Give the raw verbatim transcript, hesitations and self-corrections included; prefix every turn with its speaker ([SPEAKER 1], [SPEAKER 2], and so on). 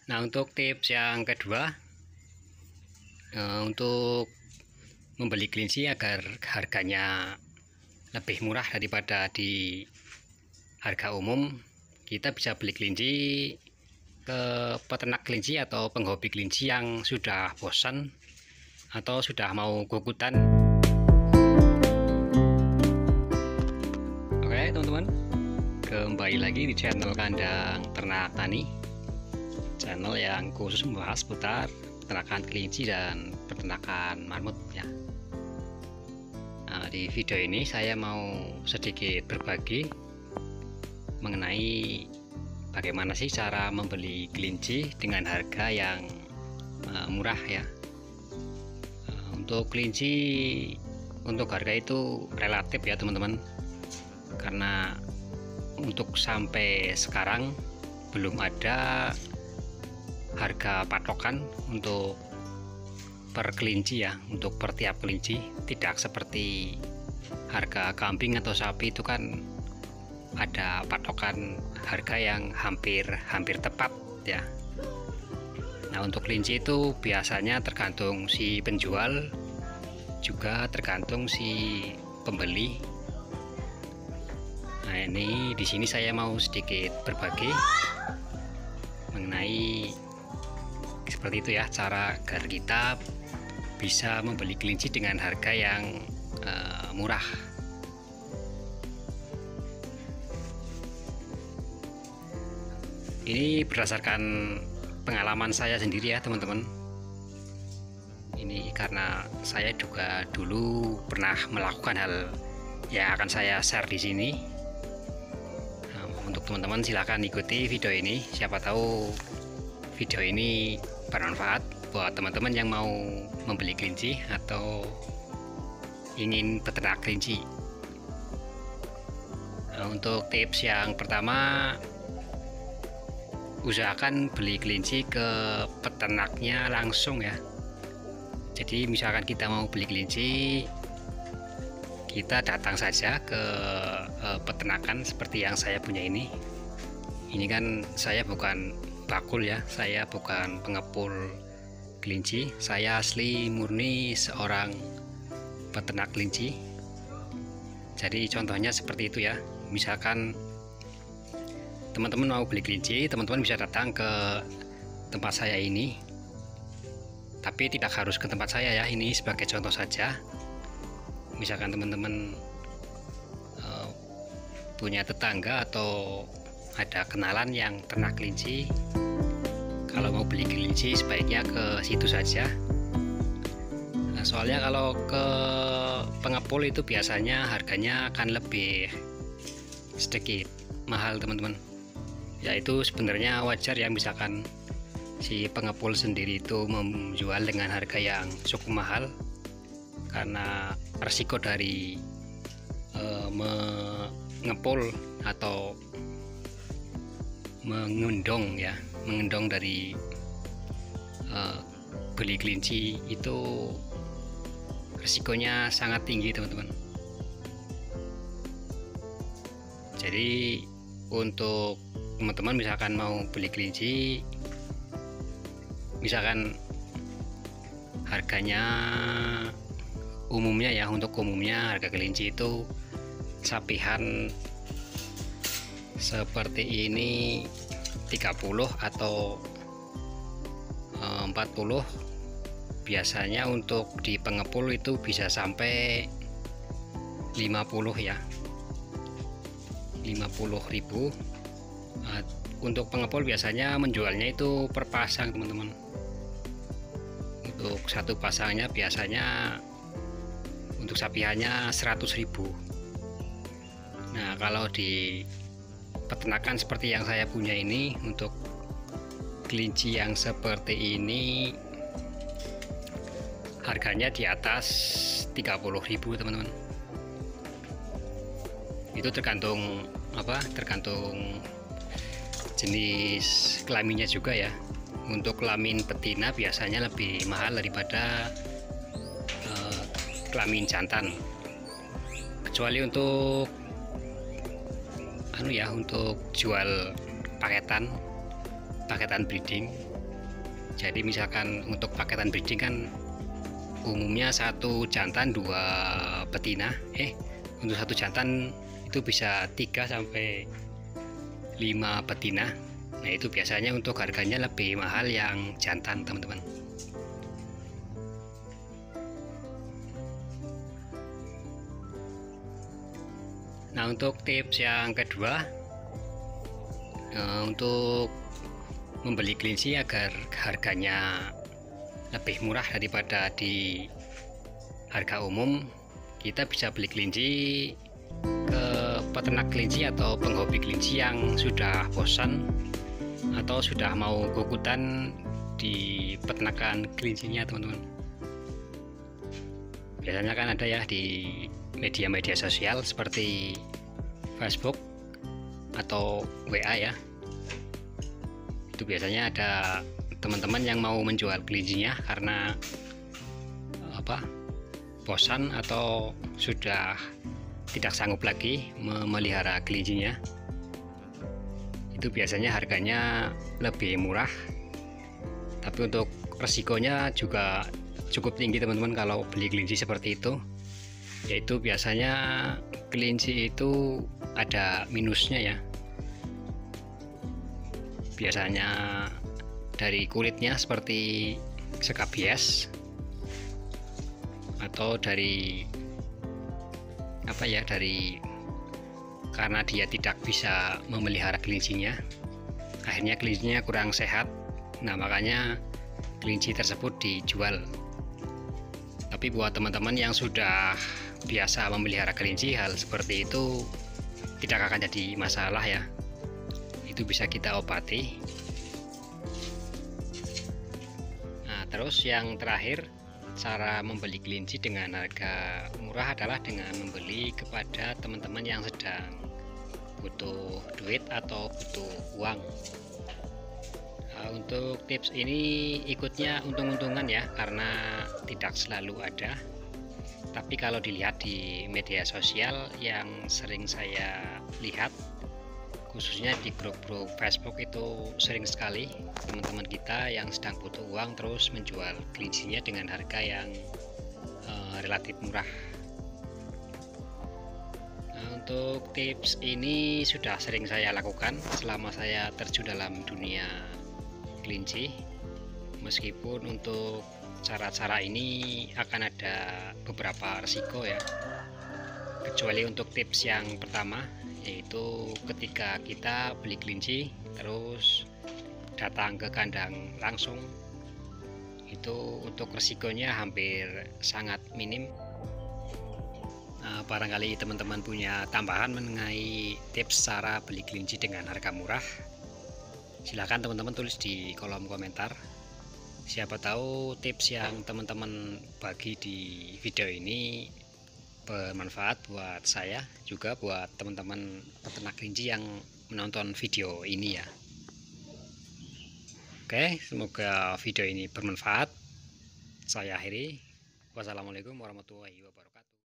[SPEAKER 1] Nah, untuk tips yang kedua, eh, untuk membeli kelinci agar harganya lebih murah daripada di harga umum, kita bisa beli kelinci ke peternak kelinci atau penghobi kelinci yang sudah bosan atau sudah mau gugutan. Oke teman-teman, kembali lagi di channel Kandang Ternak Tani, channel yang khusus membahas seputar peternakan kelinci dan peternakan marmut ya. Nah, di video ini saya mau sedikit berbagi mengenai bagaimana sih cara membeli kelinci dengan harga yang uh, murah ya. Uh, untuk kelinci, untuk harga itu relatif ya teman-teman, karena untuk sampai sekarang belum ada harga patokan untuk per kelinci ya, untuk per tiap kelinci. Tidak seperti harga kambing atau sapi, itu kan ada patokan harga yang hampir hampir tepat ya. Nah, untuk kelinci itu biasanya tergantung si penjual, juga tergantung si pembeli. Nah, ini di sini saya mau sedikit berbagi mengenai seperti itu ya, cara agar kita bisa membeli kelinci dengan harga yang uh, murah. Ini berdasarkan pengalaman saya sendiri ya teman-teman. Ini karena saya juga dulu pernah melakukan hal yang akan saya share di sini. Nah, untuk teman-teman silahkan ikuti video ini, siapa tahu video ini bermanfaat buat teman-teman yang mau membeli kelinci atau ingin peternak kelinci. Nah, untuk tips yang pertama, usahakan beli kelinci ke peternaknya langsung ya. Jadi misalkan kita mau beli kelinci, kita datang saja ke uh, peternakan seperti yang saya punya ini. Ini kan saya bukan bakul ya, saya bukan pengepul kelinci, saya asli murni seorang peternak kelinci. Jadi contohnya seperti itu ya. Misalkan teman-teman mau beli kelinci, teman-teman bisa datang ke tempat saya ini, tapi tidak harus ke tempat saya ya, ini sebagai contoh saja. Misalkan teman-teman uh, punya tetangga atau ada kenalan yang ternak kelinci, kalau mau beli kelinci sebaiknya ke situ saja. Nah, soalnya kalau ke pengepul itu biasanya harganya akan lebih sedikit mahal teman-teman. Ya, itu sebenarnya wajar ya, misalkan si pengepul sendiri itu menjual dengan harga yang cukup mahal, karena resiko dari uh, mengepul atau mengendong ya, mengendong dari uh, beli kelinci itu resikonya sangat tinggi teman-teman. Jadi untuk teman-teman misalkan mau beli kelinci, misalkan harganya umumnya ya, untuk umumnya harga kelinci itu sapihan seperti ini tiga puluh atau empat puluh. Biasanya untuk di pengepul itu bisa sampai lima puluh ya, lima puluh ribu. Untuk pengepul biasanya menjualnya itu per pasang teman-teman. Untuk satu pasangnya biasanya untuk sapiannya seratus ribu. Nah, kalau di peternakan seperti yang saya punya ini, untuk kelinci yang seperti ini harganya di atas tiga puluh ribu teman-teman. Itu tergantung apa tergantung jenis kelaminnya juga ya. Untuk kelamin betina biasanya lebih mahal daripada uh, kelamin jantan, kecuali untuk anu ya, untuk jual paketan paketan breeding Jadi misalkan untuk paketan breeding kan umumnya satu jantan dua betina, eh untuk satu jantan itu bisa tiga sampai lima betina. Nah itu biasanya untuk harganya lebih mahal yang jantan, teman-teman. Nah untuk tips yang kedua, untuk membeli kelinci agar harganya lebih murah daripada di harga umum, kita bisa beli kelinci ke peternak kelinci atau penghobi kelinci yang sudah bosan atau sudah mau kukutan di peternakan kelincinya, teman-teman. Biasanya kan ada ya di media-media sosial seperti Facebook atau W A ya, itu biasanya ada teman-teman yang mau menjual kelincinya karena apa, bosan atau sudah tidak sanggup lagi memelihara kelincinya. Itu biasanya harganya lebih murah, tapi untuk resikonya juga cukup tinggi, teman-teman, kalau beli kelinci seperti itu. Yaitu biasanya kelinci itu ada minusnya ya. Biasanya dari kulitnya seperti skabies, atau dari apa ya, dari karena dia tidak bisa memelihara kelincinya, akhirnya kelincinya kurang sehat. Nah makanya kelinci tersebut dijual. Tapi buat teman-teman yang sudah biasa memelihara kelinci, hal seperti itu tidak akan jadi masalah ya. Itu bisa kita obati. Nah terus yang terakhir, cara membeli kelinci dengan harga murah adalah dengan membeli kepada teman-teman yang sedang butuh duit atau butuh uang. Nah, untuk tips ini ikutnya untung-untungan ya, karena tidak selalu ada. Tapi kalau dilihat di media sosial yang sering saya lihat, khususnya di grup-grup Facebook, itu sering sekali teman-teman kita yang sedang butuh uang terus menjual kelincinya dengan harga yang uh, relatif murah. Nah, untuk tips ini sudah sering saya lakukan selama saya terjun dalam dunia kelinci. Meskipun untuk cara-cara ini akan ada beberapa resiko ya, kecuali untuk tips yang pertama, yaitu ketika kita beli kelinci terus datang ke kandang langsung, itu untuk resikonya hampir sangat minim. Nah, barangkali teman-teman punya tambahan mengenai tips cara beli kelinci dengan harga murah, silahkan teman-teman tulis di kolom komentar. Siapa tahu tips yang teman-teman bagi di video ini bermanfaat buat saya, juga buat teman-teman peternak kelinci yang menonton video ini ya. Oke, semoga video ini bermanfaat. Saya akhiri. Wassalamualaikum warahmatullahi wabarakatuh.